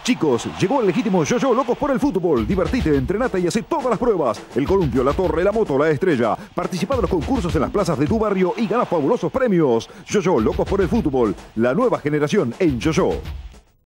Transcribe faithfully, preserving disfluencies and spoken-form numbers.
Chicos, llegó el legítimo Yo-Yo Locos por el Fútbol. Divertite, entrenate y hacé todas las pruebas. El columpio, la torre, la moto, la estrella. Participa de los concursos en las plazas de tu barrio y gana fabulosos premios. Yo-Yo Locos por el Fútbol. La nueva generación en Yo-Yo.